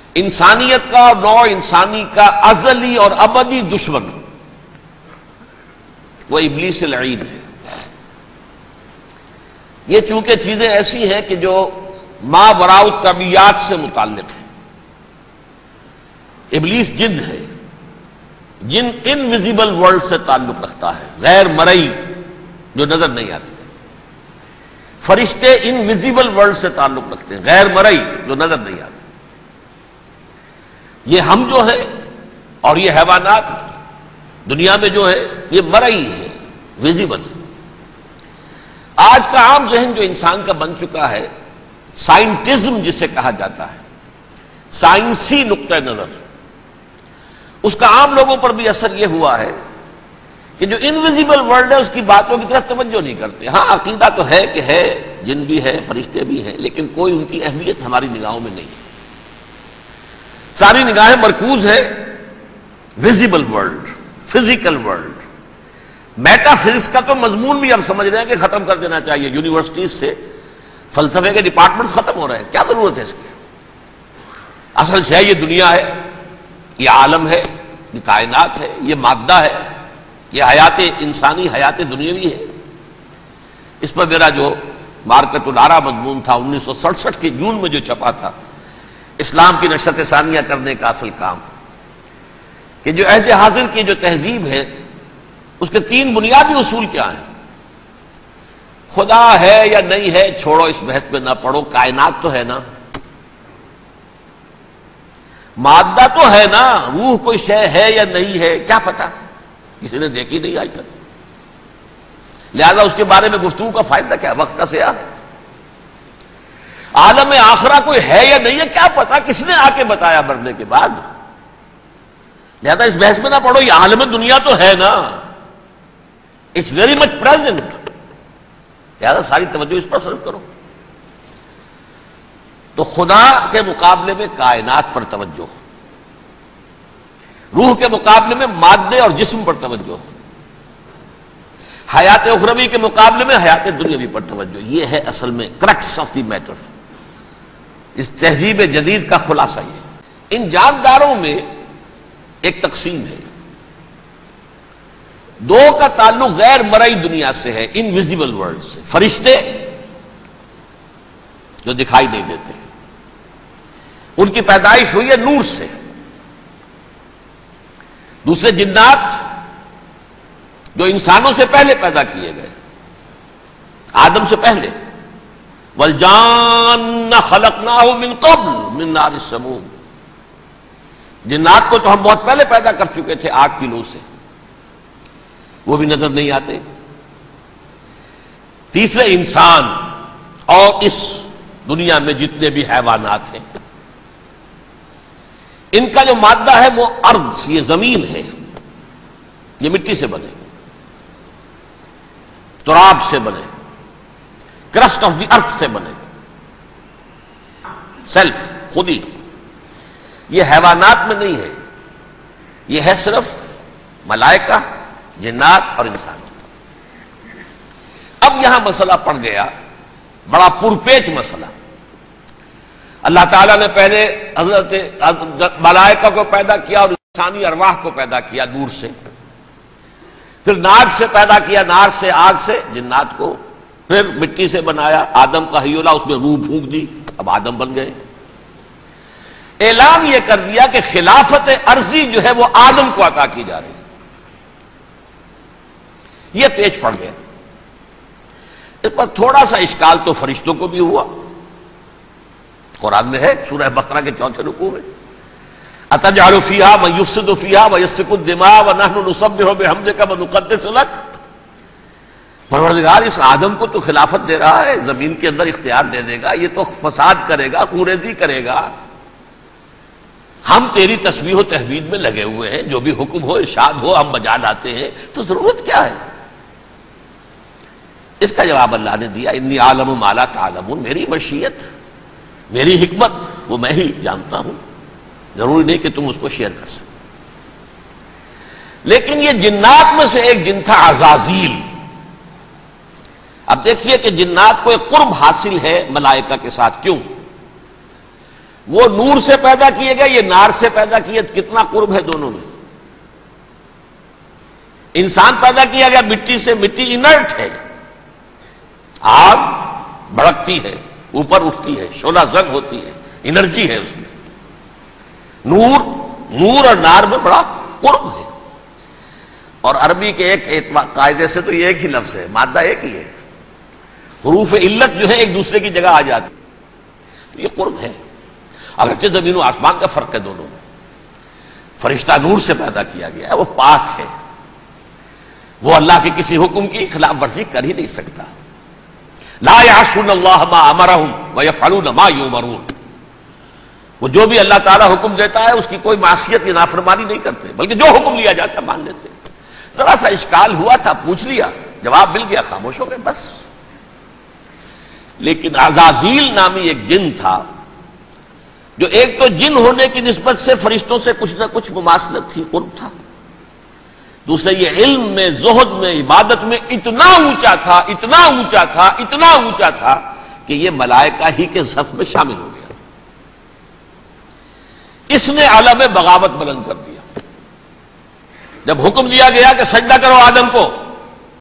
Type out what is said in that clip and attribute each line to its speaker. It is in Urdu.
Speaker 1: انسانیت کا اور نوع انسانی کا ازلی اور ابدی دشمن وہ ابلیس لعین ہے۔ یہ چونکہ چیزیں ایسی ہیں کہ جو ما وراء الطبیعات سے متعلق ہیں۔ ابلیس جن ہے، جن انویزیبل ورلڈ سے تعلق رکھتا ہے، غیر مرئی جو نظر نہیں آتی۔ فرشتے انویزیبل ورلڈ سے تعلق رکھتے ہیں، غیر مرئی جو نظر نہیں آتی۔ یہ ہم جو ہے اور یہ حیوانات دنیا میں جو ہے یہ مرئی ہے، ویزیبل ہے۔ آج کا عام ذہن جو انسان کا بن چکا ہے، سائنٹزم جسے کہا جاتا ہے، سائنسی نقطہ نظر، اس کا عام لوگوں پر بھی اثر یہ ہوا ہے کہ جو انویزیبل ورلڈ ہے اس کی باتوں کی طرف توجہ نہیں کرتے۔ ہاں عقیدہ تو ہے کہ ہے، جن بھی ہے، فرشتے بھی ہیں، لیکن کوئی ان کی اہمیت ہماری نگاہوں میں نہیں ہے۔ ساری نگاہیں مرکوز ہے visible world, physical world. Metaphysics کا تو مضمون بھی اب سمجھ رہے ہیں کہ ختم کر دینا چاہیے، یونیورسٹیز سے فلسفے کے ڈپارٹمنٹس ختم ہو رہے ہیں، کیا ضرورت ہے اس کی؟ اصل شے یہ دنیا ہے، یہ عالم ہے، یہ کائنات ہے، یہ مادہ ہے، یہ حیات انسانی، حیات دنیاوی ہے۔ اس پر میرا جو مارکت الارا مضمون تھا 1967 کے جون میں جو چھپا تھا، اسلام کی نشرت ثانیہ کرنے کا اصل کام، کہ جو عہد حاضر کی جو تہذیب ہے اس کے 3 بنیادی اصول کیا ہیں؟ خدا ہے یا نہیں ہے چھوڑو، اس بحث میں نہ پڑھو، کائنات تو ہے نا، مادہ تو ہے نا، روح کوئی شے ہے یا نہیں ہے کیا پتا، کسی نے دیکھی نہیں آج تک، لہذا اس کے بارے میں گفتگو کا فائدہ کیا، وقت کا سیاہ۔ عالم آخرہ کوئی ہے یا نہیں ہے کیا پتا، کس نے آ کے بتایا مرنے کے بعد، لہذا اس بحث میں نہ پڑھو، یہ عالم دنیا تو ہے نا، اٹس ویری مچ پریزنٹ، لہذا ساری توجہ اس پر صرف کرو۔ تو خدا کے مقابلے میں کائنات پر توجہ، روح کے مقابلے میں مادے اور جسم پر توجہ، حیات اخروی کے مقابلے میں حیات دنیاوی پر توجہ۔ یہ ہے اصل میں کرکس آف دی میٹر، اس تہذیب جدید کا خلاصہ یہ۔ ان جانداروں میں ایک تقسیم ہے، 2 کا تعلق غیر مرئی دنیا سے ہے، انویزیبل ورلڈ سے، فرشتے جو دکھائی نہیں دیتے، ان کی پیدائش ہوئی ہے نور سے۔ دوسرے جنات جو انسانوں سے پہلے پیدا کیے گئے، آدم سے پہلے، وَالْجَانَّ خَلَقْنَاهُ مِن قَبْلُ مِن نَارِ السَّمُومِ، جنات کو تو ہم بہت پہلے پیدا کر چکے تھے آگ کی لو سے، وہ بھی نظر نہیں آتے۔ تیسرے انسان اور اس دنیا میں جتنے بھی حیوانات ہیں، ان کا جو مادہ ہے وہ ارض، یہ زمین ہے، یہ مٹی سے بنے، تراب سے بنے، کرسٹ آف دی ارتھ سے بنے، سیلف، خودی۔ یہ حیوانات میں نہیں ہے، یہ ہے صرف ملائکہ، جنات اور انسان۔ اب یہاں مسئلہ پڑ گیا، بڑا پرپیچ مسئلہ۔ اللہ تعالیٰ نے پہلے حضرت ملائکہ کو پیدا کیا اور انسانی ارواح کو پیدا کیا نور سے، پھر ناگ سے پیدا کیا، نار سے، آگ سے جنات کو، پھر مٹی سے بنایا، آدم کا حی اللہ، اس میں روح پھونک دی، اب آدم بن گئے۔ اعلان یہ کر دیا کہ خلافت ارضی جو ہے وہ آدم کو عطا کی جا رہی ہے۔ یہ پیچ پڑ گیا۔ اس پر تھوڑا سا اشکال تو فرشتوں کو بھی ہوا، قرآن میں ہے سورہ بقرہ کے 4 رکوع میں، أَتَجْعَلُ فِيهَا مَن يُفْسِدُ فِيهَا وَيَسْفِكُ الدِّمَاءَ وَنَحْنُ نُسَبِّحُ بِحَمْدِكَ وَنُقَدِّسُ لَكَ۔ پروردگار اس آدم کو تو خلافت دے رہا ہے، زمین کے اندر اختیار دے دے گا، یہ تو فساد کرے گا، خوریزی کرے گا، ہم تیری تسبیح و تحمید میں لگے ہوئے ہیں، جو بھی حکم ہو ارشاد ہو ہم بجا لاتے ہیں، تو ضرورت کیا ہے؟ اس کا جواب اللہ نے دیا، انی عالم ما لا تعلمون، میری مشیت، میری حکمت وہ میں ہی جانتا ہوں، ضروری نہیں کہ تم اس کو شیئر کر سکو۔ لیکن یہ جنات میں سے ایک جن تھا عزازیل۔ اب دیکھیے کہ جنات کو ایک قرب حاصل ہے ملائکہ کے ساتھ، کیوں؟ وہ نور سے پیدا کیے گئے، یہ نار سے پیدا کیے، کتنا قرب ہے دونوں میں. انسان پیدا کیا گیا مٹی سے، مٹی انرٹ ہے، آگ بھڑکتی ہے، اوپر اٹھتی ہے، شعلہ زن ہوتی ہے، انرجی ہے اس میں. نور اور نار میں بڑا قرب ہے. اور عربی کے ایک قاعدے سے تو یہ ایک ہی لفظ ہے، مادہ ایک ہی ہے، حروف علت جو ہے ایک دوسرے کی جگہ آ جاتی، تو یہ قرب ہے. اگرچہ زمین و آسمان کا فرق ہے دونوں میں. فرشتہ نور سے پیدا کیا گیا ہے، وہ پاک ہے، وہ اللہ کے کسی حکم کی خلاف ورزی کر ہی نہیں سکتا. لا یعصون اللہ ما امرہم ویفعلون ما یؤمرون. وہ جو بھی اللہ تعالیٰ حکم دیتا ہے اس کی کوئی معصیت یا نافرمانی نہیں کرتے، بلکہ جو حکم لیا جاتا ہے مان لیتے. ذرا سا اشکال ہوا تھا، پوچھ لیا، جواب مل گیا، خاموش ہو گئے بس. لیکن عزازیل نامی ایک جن تھا، جو ایک تو جن ہونے کی نسبت سے فرشتوں سے کچھ نہ کچھ مماثلت تھی، قرب تھا. دوسرے یہ علم میں، زہد میں، عبادت میں اتنا اونچا تھا، اتنا اونچا تھا، اتنا اونچا تھا کہ یہ ملائکہ ہی کے صف میں شامل ہو گیا. اس نے عالم بغاوت بلند کر دیا. جب حکم دیا گیا کہ سجدہ کرو آدم کو،